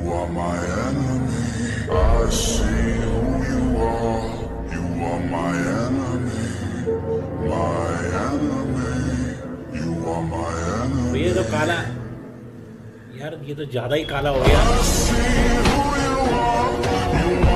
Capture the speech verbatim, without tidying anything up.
are my enemy. I see who you are. You are my enemy. My enemy. You are my enemy. ये तो काला यार, ये तो ज्यादा ही काला हो गया। I see who you are. You